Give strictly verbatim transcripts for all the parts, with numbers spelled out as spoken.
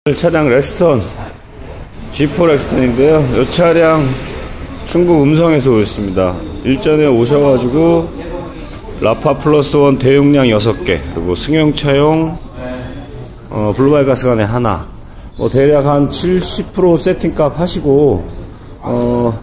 차량 렉스턴 지 포 렉스턴인데요. 이 차량 충북 음성에서 오셨습니다. 일전에 오셔가지고 라파 플러스 원 대용량 여섯 개, 그리고 승용차용 어, 블루바이가스간에 하나, 뭐 대략 한 칠십 퍼센트 세팅값 하시고, 어,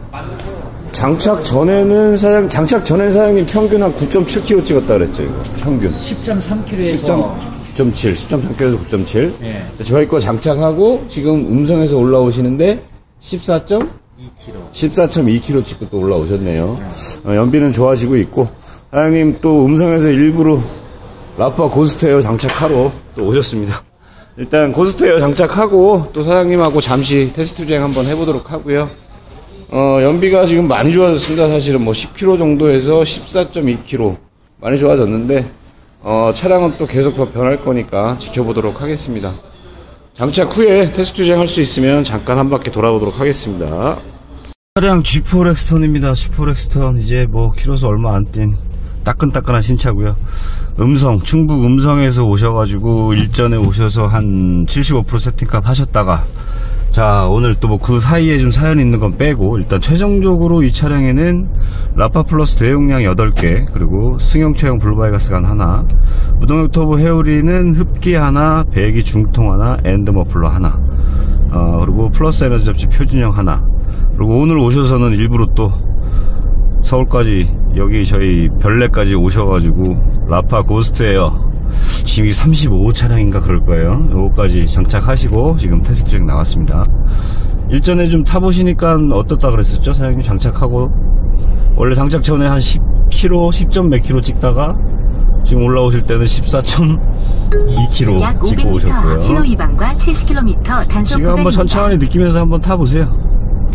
장착 전에는 사장, 장착 전에 사장님 평균 한 구 점 칠 킬로미터 찍었다 그랬죠, 이거. 평균. 십 점 삼 킬로미터에서 구 점 칠, 십 점 삼 킬로미터에서 구 점 칠. 예. 저희 거 장착하고 지금 음성에서 올라오시는데 십사 점 이 킬로미터. 십사 점 이 킬로미터 찍고 또 올라오셨네요. 예. 어, 연비는 좋아지고 있고, 사장님 또 음성에서 일부러 라파 고스트에어 장착하러 또 오셨습니다. 일단 고스트에어 장착하고 또 사장님하고 잠시 테스트 주행 한번 해보도록 하고요. 어, 연비가 지금 많이 좋아졌습니다. 사실은 뭐 십 킬로미터 정도에서 십사 점 이 킬로미터 많이 좋아졌는데, 어, 차량은 또 계속 더 변할 거니까 지켜보도록 하겠습니다. 장착 후에 테스트 주행 할 수 있으면 잠깐 한 바퀴 돌아보도록 하겠습니다. 차량 지 포 렉스턴입니다. 지 포 렉스턴 이제 뭐 키로수 얼마 안 뛴 따끈따끈한 신차고요. 음성, 충북 음성에서 오셔가지고 일전에 오셔서 한 칠십오 퍼센트 세팅값 하셨다가, 자 오늘 또 뭐 그 사이에 좀 사연 있는 건 빼고 일단 최종적으로 이 차량에는 라파 플러스 대용량 여덟 개, 그리고 승용차용 블루바이가스간 하나, 무동력 터보 헤어리는 흡기 하나, 배기 중통 하나, 엔드 머플러 하나, 어, 그리고 플러스 에너지 접지 표준형 하나, 그리고 오늘 오셔서는 일부러 또 서울까지 여기 저희 별내까지 오셔가지고 라파 고스트에어 지금 삼십오 호 차량인가 그럴 거예요. 요거까지 장착하시고 지금 테스트 주행 나왔습니다. 일전에 좀 타보시니까 어떻다 그랬었죠? 사장님 장착하고 원래 장착 전에 한 십 킬로미터, 십 점 몇 킬로미터 찍다가 지금 올라오실 때는 십사 점 이 킬로미터 약 찍고 오백 미터 오셨고요. 신호 위반과 칠십 킬로미터 단속 지금 한번 구간입니다. 천천히 느끼면서 한번 타보세요.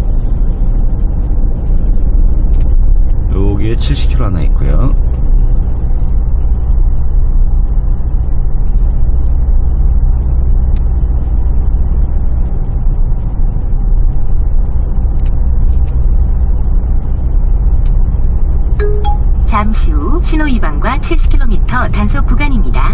여기에 칠십 킬로미터 하나 있고요. 잠시 후 신호 위반과 칠십 킬로미터 단속 구간입니다.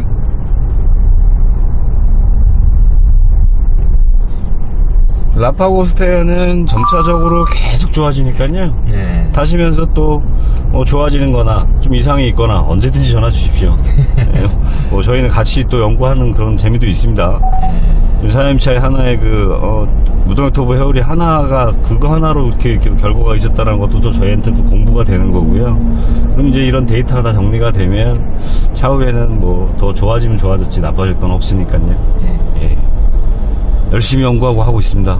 라파 고스트에어는 점차적으로 계속 좋아지니까요. 네. 타시면서 또 뭐 좋아지는 거나 좀 이상이 있거나 언제든지 전화 주십시오. 네. 뭐 저희는 같이 또 연구하는 그런 재미도 있습니다. 사장님 차에 하나의 그 어, 무동력 터보 헤어리 하나가 그거 하나로 이렇게, 이렇게 결과가 있었다는 것도 또 저희한테도 공부가 되는 거고요. 그럼 이제 이런 데이터가 다 정리가 되면 차후에는 뭐 더 좋아지면 좋아졌지 나빠질 건 없으니까요. 네. 예. 열심히 연구하고 하고 있습니다.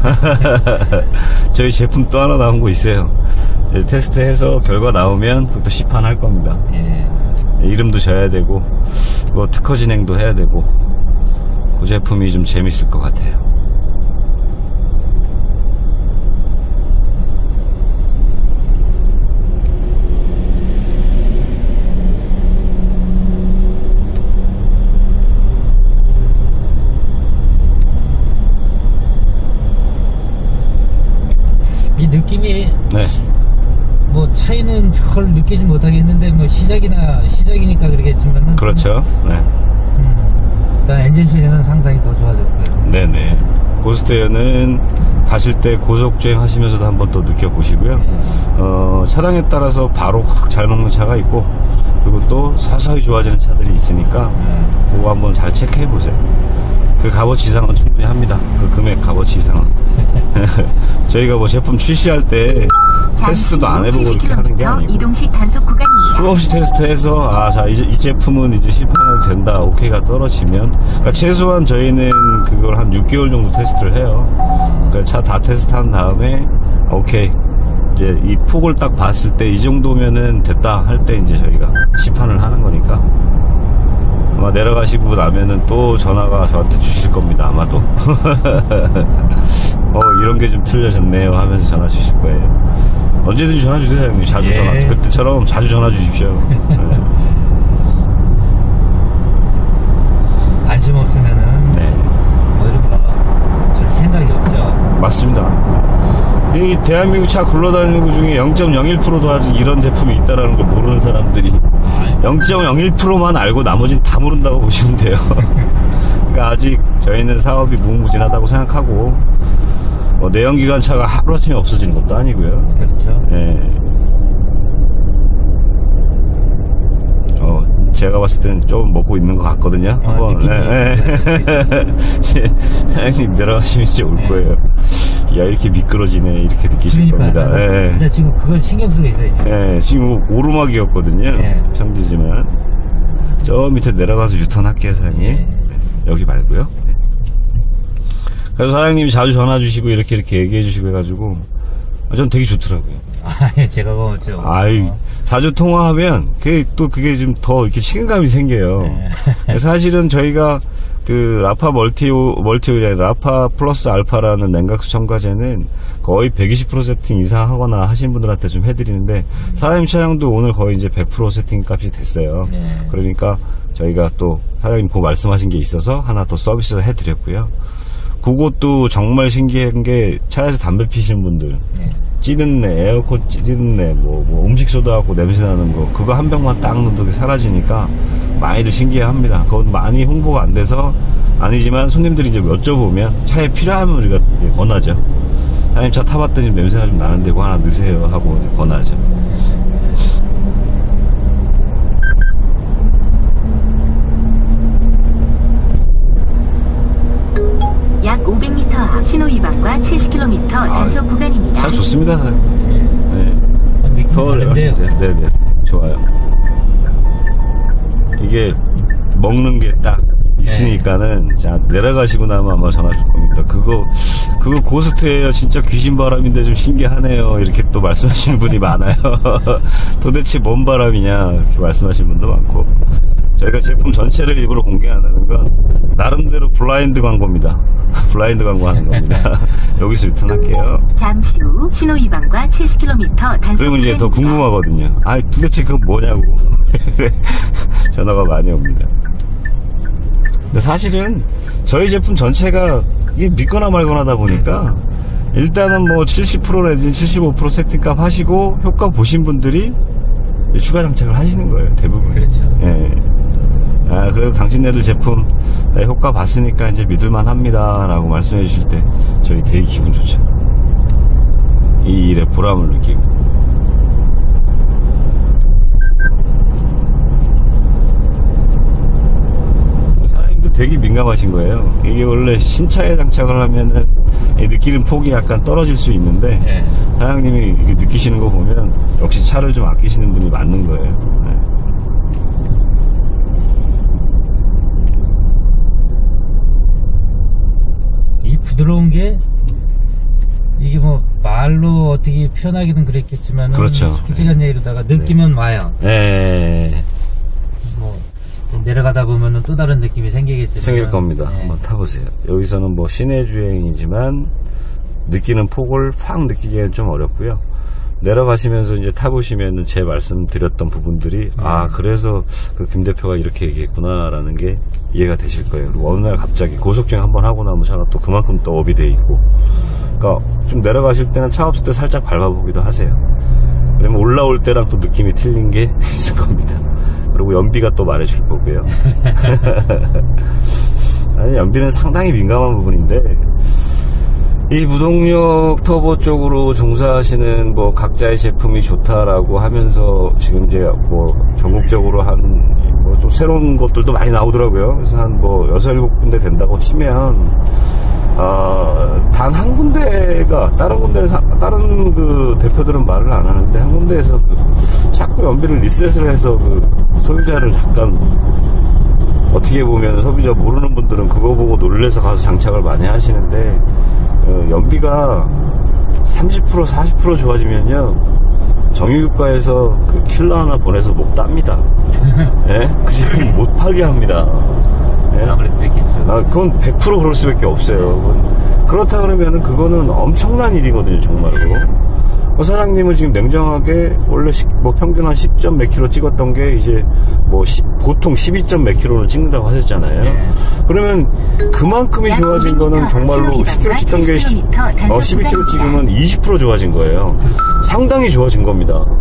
저희 제품 또 하나 나온 거 있어요. 이제 테스트해서 결과 나오면 그것도 시판할 겁니다. 예. 이름도 져야 되고 뭐 특허 진행도 해야 되고, 그 제품이 좀 재밌을 것 같아요. 이 느낌이 네. 뭐 차이는 별 느끼지 못하겠는데 뭐 시작이나 시작이니까 그러겠지만은 그렇죠. 네. 음, 일단 엔진 소리는 상당히 더 좋아졌고요. 네네. 고스트에어는 가실 때 고속 주행 하시면서도 한번 또 느껴보시고요. 어, 차량에 따라서 바로 확 잘 먹는 차가 있고, 그리고 또 서서히 좋아지는 차들이 있으니까 그거 한번 잘 체크해 보세요. 그 값어치 이상은 충분히 합니다. 그 금액 값어치 이상은. 저희가 뭐 제품 출시할 때 테스트도 안 해보고 이렇게 하는 게 아니고 이동식 단속 구간입니다. 수없이 테스트해서 아, 자, 이제 이 제품은 이제 시판해도 된다, 오케이가 떨어지면, 그러니까 최소한 저희는 그걸 한 육 개월 정도 테스트를 해요. 그러니까 차 다 테스트한 다음에 오케이, 이제 이 폭을 딱 봤을 때 이 정도면은 됐다 할 때 이제 저희가 시판을 하는 거니까. 아마 내려가시고 나면은 또 전화가 저한테 주실 겁니다, 아마도. 어, 이런 게 좀 틀려졌네요 하면서 전화 주실 거예요. 언제든지 전화 주세요, 형님. 자주 예. 전화, 그때처럼 자주 전화 주십시오. 네. 관심 없으면은 네. 어디로 가 절 생각이 없죠. 맞습니다. 이 대한민국 차 굴러다니는 것 중에 영 점 영일 퍼센트도 아직 이런 제품이 있다라는 걸 모르는 사람들이 영 점 영일 퍼센트만 알고 나머지는 다 모른다고 보시면 돼요. 그러니까 아직 저희는 사업이 무궁무진하다고 생각하고, 뭐 내연기관차가 하루아침에 없어지는 것도 아니고요. 그렇죠. 예. 어, 제가 봤을 땐 좀 먹고 있는 것 같거든요. 아, 한번, 느낌이 네, 네. 사장님 내려가시면 이제 올 네. 거예요. 야, 이렇게 미끄러지네. 이렇게 느끼실 그러니까, 겁니다. 나도 예. 진짜 지금 그걸 신경 쓰고 있어요, 지금. 예, 지금 오르막이었거든요. 네. 평지지만. 저 밑에 내려가서 유턴할게요, 사장님. 네. 여기 말고요. 네. 그래서 사장님이 자주 전화 주시고 이렇게 이렇게 얘기해 주시고 해가지고 전 되게 좋더라고요. 아, 예, 제가 그거 좀. 아이, 어. 자주 통화하면 그게 또 그게 좀 더 이렇게 친근감이 생겨요. 네. 사실은 저희가 그 라파 멀티오 멀티오이 아니라 라파 플러스 알파라는 냉각수 첨가제는 거의 백이십 퍼센트 세팅 이상 하거나 하신 분들한테 좀 해드리는데 사장님 차량도 오늘 거의 이제 백 퍼센트 세팅 값이 됐어요. 네. 그러니까 저희가 또 사장님 그 말씀하신 게 있어서 하나 또 서비스 해드렸고요. 그것도 정말 신기한 게 차에서 담배 피시는 분들 네. 찌든 내 에어컨 찌든 내 뭐, 뭐 음식 쏟아갖고 냄새 나는 거 그거 한 병만 딱 넣어도 사라지니까 많이들 신기해합니다. 그건 많이 홍보가 안 돼서 아니지만 손님들이 이제 여쭤보면 차에 필요하면 우리가 권하죠. 사장님 차 타봤더니 냄새가 좀 나는데 그거 하나 넣으세요 하고 이제 권하죠. 약 오백 미터 앞 신호위반과 칠십 킬로미터 단속 구간입니다. 차 좋습니다. 네. 느낌이 더 다른데요. 내려가시면 돼요. 네네. 좋아요. 이게 먹는 게 딱 있으니까는 자 내려가시고 나면 아마 전화 줄 겁니다. 그거 그거 고스트예요. 진짜 귀신 바람인데 좀 신기하네요. 이렇게 또 말씀하시는 분이 많아요. 도대체 뭔 바람이냐 이렇게 말씀하시는 분도 많고 저희가 제품 전체를 일부러 공개 안 하는 건 나름대로 블라인드 광고입니다. 블라인드 광고하는 겁니다. 여기서 유턴할게요. 잠시 후 신호위반과 칠십 킬로미터 단속 그러면 이제 더 구간입니다. 궁금하거든요. 아, 도대체 그건 뭐냐고. 전화가 많이 옵니다. 근데 사실은 저희 제품 전체가 이게 믿거나 말거나 하다 보니까 일단은 뭐 칠십 퍼센트 내지 칠십오 퍼센트 세팅값 하시고 효과 보신 분들이 추가 장착을 하시는 거예요. 대부분. 그렇죠. 예. 아, 그래도 당신네들 제품 나 효과 봤으니까 이제 믿을만 합니다. 라고 말씀해 주실 때 저희 되게 기분 좋죠. 이 일에 보람을 느끼고. 사장님도 되게 민감하신 거예요. 이게 원래 신차에 장착을 하면은 느끼는 폭이 약간 떨어질 수 있는데 네. 사장님이 이게 느끼시는 거 보면 역시 차를 좀 아끼시는 분이 맞는 거예요. 네. 이 부드러운 게 이게 뭐 말로 어떻게 표현하기는 그랬겠지만 그렇죠. 솔직한 얘기로다가 느끼면 와요. 예. 뭐 내려가다 보면은 또 다른 느낌이 생기겠지만 생길 겁니다. 네. 한번 타보세요. 여기서는 뭐 시내 주행이지만 느끼는 폭을 확 느끼기에는 좀 어렵고요. 내려가시면서 이제 타보시면은 제 말씀드렸던 부분들이 아 그래서 그 김 대표가 이렇게 얘기했구나라는 게 이해가 되실 거예요. 그리고 어느 날 갑자기 고속주행 한번 하고 나면 차가 또 그만큼 또 업이 돼 있고, 그러니까 좀 내려가실 때는 차 없을 때 살짝 밟아보기도 하세요. 그러면 올라올 때랑 또 느낌이 틀린 게 있을 겁니다. 그리고 연비가 또 말해줄 거고요. 아니, 연비는 상당히 민감한 부분인데 이 무동력 터보 쪽으로 종사하시는 뭐 각자의 제품이 좋다라고 하면서 지금 이제 뭐 전국적으로 한 뭐 좀 새로운 것들도 많이 나오더라고요. 그래서 한 뭐 여섯 일곱 군데 된다고 치면 어, 단 한 군데가 다른 군데 다른 그 대표들은 말을 안 하는데 한 군데에서 그 자꾸 연비를 리셋을 해서 그 소유자를 잠깐 어떻게 보면 소비자 모르는 분들은 그거 보고 놀래서 가서 장착을 많이 하시는데 어, 연비가 삼십 퍼센트 사십 퍼센트 좋아지면요 정유유가에서 그 킬러 하나 보내서 목 땁니다. 예? 그 제품 못 팔게 합니다. 예? 아무래도 그랬겠죠. 아, 그건 백 퍼센트 그럴 수밖에 없어요. 그건, 그렇다 그러면은 그거는 엄청난 일이거든요, 정말로. 어, 사장님은 지금 냉정하게 원래 시, 뭐 평균 한 십 점 몇 킬로 찍었던 게 이제 뭐 십, 보통 십이 점 몇 킬로를 찍는다고 하셨잖아요. 네. 그러면 그만큼이 좋아진 거는 정말로 십 킬로 찍던 게 십, 어, 십이 킬로 찍으면 이십 퍼센트 좋아진 거예요. 상당히 좋아진 겁니다.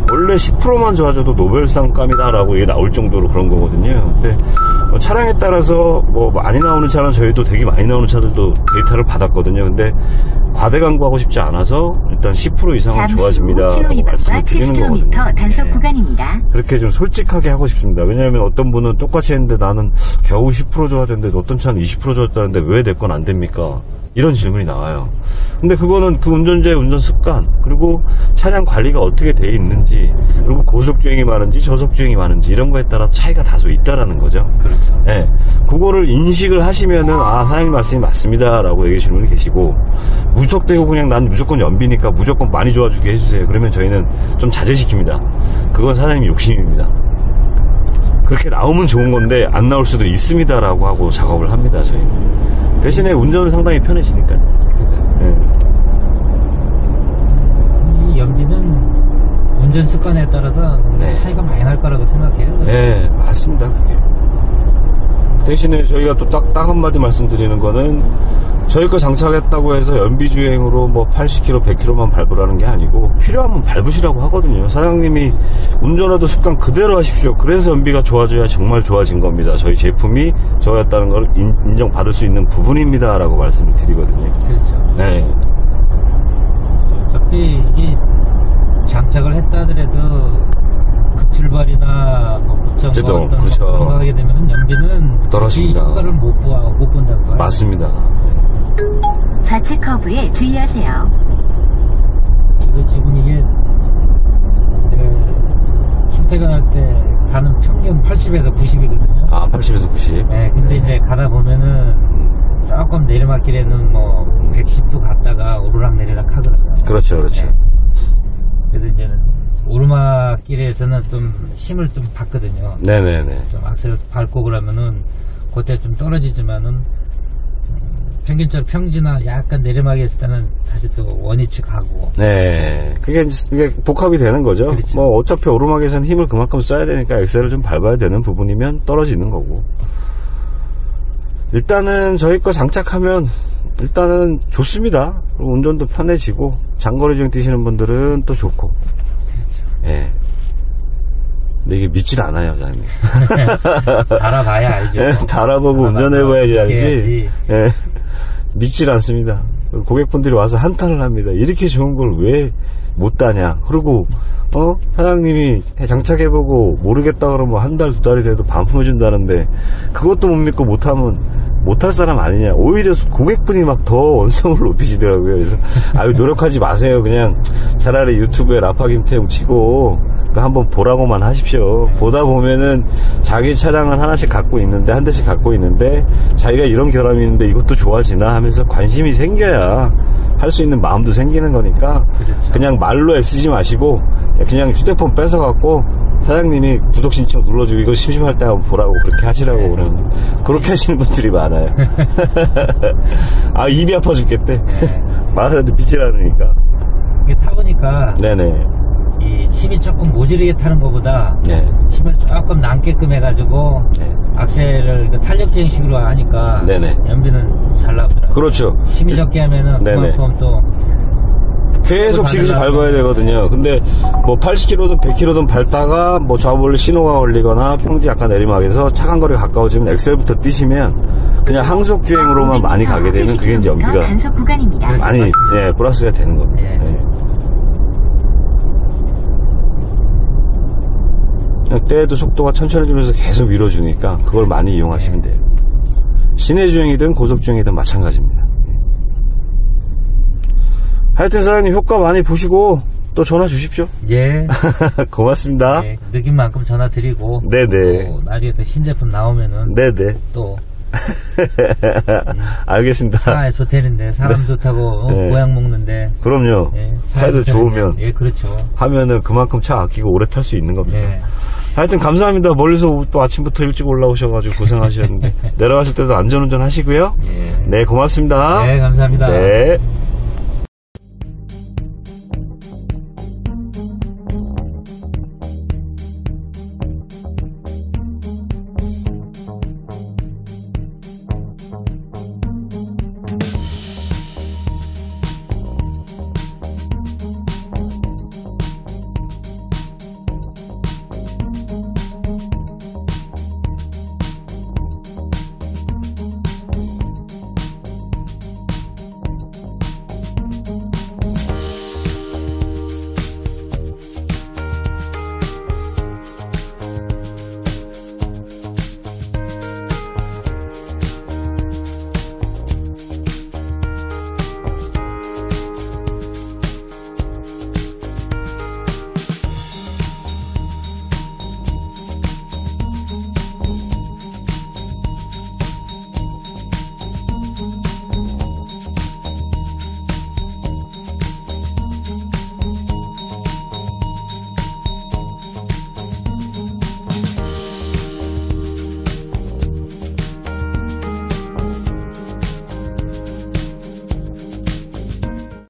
원래 십 퍼센트만 좋아져도 노벨상감이다라고 이게 나올 정도로 그런 거거든요. 근데 뭐 차량에 따라서 뭐 많이 나오는 차는 저희도 되게 많이 나오는 차들도 데이터를 받았거든요. 근데 과대 광고하고 싶지 않아서 일단 십 퍼센트 이상은 좋아집니다. 신호 위반과 칠십 킬로미터 단속 네. 구간입니다. 그렇게 좀 솔직하게 하고 싶습니다. 왜냐하면 어떤 분은 똑같이 했는데 나는 겨우 십 퍼센트 좋아졌는데 어떤 차는 이십 퍼센트 좋았다는데 왜 내 건 안 됩니까? 이런 질문이 나와요. 근데 그거는 그 운전자의 운전 습관, 그리고 차량 관리가 어떻게 돼 있는지, 그리고 고속주행이 많은지 저속주행이 많은지 이런 거에 따라 차이가 다소 있다라는 거죠. 그렇죠. 네, 그거를 인식을 하시면은 아 사장님 말씀이 맞습니다라고 얘기하시는 분이 계시고, 무턱대고 그냥 난 무조건 연비니까 무조건 많이 좋아주게 해주세요. 그러면 저희는 좀 자제시킵니다. 그건 사장님 욕심입니다. 그렇게 나오면 좋은 건데 안 나올 수도 있습니다라고 하고 작업을 합니다. 저희는. 대신에 운전은 상당히 편해지니까요. 그렇죠. 네. 이 연비는 운전 습관에 따라서 네. 차이가 많이 날 거라고 생각해요. 네, 맞습니다. 그게. 대신에 저희가 또 딱, 딱 한마디 말씀드리는 거는, 저희 거 장착했다고 해서 연비주행으로 뭐 팔십 킬로미터, 백 킬로미터만 밟으라는 게 아니고, 필요하면 밟으시라고 하거든요. 사장님이 운전하던 습관 그대로 하십시오. 그래서 연비가 좋아져야 정말 좋아진 겁니다. 저희 제품이 좋아졌다는 걸 인, 인정받을 수 있는 부분입니다. 라고 말씀을 드리거든요. 그렇죠. 네. 어차피 이 장착을 했다 하더라도 급출발이나 뭐 급정거 제동, 어떤 그렇죠. 그런 거 하게 되면 연비는 떨어집니다. 이 효과를 못, 보, 못 본다고 봐요. 맞습니다. 좌측 커브에 주의하세요. 그리고 지금 이게 내가 출퇴근할 때 가는 평균 팔십에서 구십이거든요. 아, 팔십에서 구십. 네, 근데 네. 이제 가다 보면은 조금 내리막길에는 뭐 백십도 갔다가 오르락 내리락 하더라고요. 그렇죠, 그렇죠. 네. 그래서 이제는 오르막길에서는 좀 힘을 좀 받거든요. 네네네. 좀 악셀 밟고 그러면은 그때 좀 떨어지지만은 음, 평균적으로 평지나 약간 내리막에 있을 때는 다시 또 원위치 가고. 네, 그게 이제 이게 복합이 되는 거죠. 그렇죠. 뭐 어차피 오르막에서는 힘을 그만큼 써야 되니까 엑셀을 좀 밟아야 되는 부분이면 떨어지는 거고. 일단은 저희 거 장착하면 일단은 좋습니다. 그리고 운전도 편해지고 장거리 주행 뛰시는 분들은 또 좋고. 예. 네. 근데 이게 믿질 않아요, 사장님. 달아봐야 알죠. 예, 달아보고 운전해봐야지 알지. 예. 믿질 않습니다. 고객분들이 와서 한탄을 합니다. 이렇게 좋은 걸 왜 못 따냐. 그리고 어 사장님이 장착해보고 모르겠다 그러면 한 달 두 달이 돼도 반품해준다는데 그것도 못 믿고 못하면 못할 사람 아니냐. 오히려 고객분이 막 더 원성을 높이시더라고요. 그래서 아유 노력하지 마세요. 그냥 차라리 유튜브에 라파 김태용 치고 한번 보라고만 하십시오. 보다 보면은 자기 차량은 하나씩 갖고 있는데 한 대씩 갖고 있는데 자기가 이런 결함이 있는데 이것도 좋아지나 하면서 관심이 생겨야 할 수 있는 마음도 생기는 거니까. 그렇죠. 그냥 말로 애쓰지 마시고 그냥 휴대폰 뺏어갖고 사장님이 구독 신청 눌러주고 이거 심심할 때 한번 보라고 그렇게 하시라고 네. 그러는 그렇게 하시는 분들이 많아요. 아 입이 아파 죽겠대. 네. 말을 해도 빛이 나니까. 이게 타보니까 네네. 이 힘이 조금 모자르게 타는 것보다 네. 힘을 조금 남게끔 해가지고 네. 악셀을 탄력주행식으로 하니까 네네. 연비는 잘 나오더라고요. 그렇죠. 힘이 적게 하면은 네네. 그만큼 또 계속 지그시 밟아야 되거든요. 근데 뭐 팔십 킬로미터든 백 킬로미터든 밟다가 뭐 좌우멀리 신호가 걸리거나 평지 약간 내리막에서 차간 거리가 가까워지면 엑셀부터 뛰시면 그냥 항속 주행으로만 많이 가게 되면 그게 이제 연비가 단속 구간입니다. 많이 예, 플러스가 되는 겁니다. 예. 예. 그냥 때에도 속도가 천천히 주면서 계속 밀어주니까 그걸 많이 이용하시면 돼요. 시내 주행이든 고속 주행이든 마찬가지입니다. 하여튼 사장님 효과 많이 보시고 또 전화 주십시오. 예. 고맙습니다. 네, 느낀 만큼 전화 드리고. 네네. 또 나중에 또 신제품 나오면은. 네네. 또. 음, 알겠습니다. 차에 좋다는데 사람 네. 좋다고 네. 고향 먹는데. 그럼요. 네, 차도 좋으면. 예, 그렇죠. 하면은 그만큼 차 아끼고 오래 탈 수 있는 겁니다. 네. 하여튼 감사합니다. 멀리서 또 아침부터 일찍 올라오셔가지고 고생하셨는데 내려가실 때도 안전운전 하시고요. 예. 네, 고맙습니다. 네, 감사합니다. 네.